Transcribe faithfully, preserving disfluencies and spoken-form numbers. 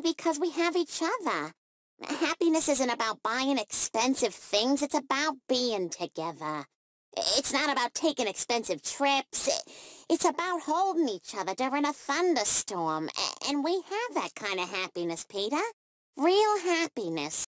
because we have each other. Happiness isn't about buying expensive things, it's about being together. It's not about taking expensive trips. It's about holding each other during a thunderstorm. And we have that kind of happiness, Peter. Real happiness.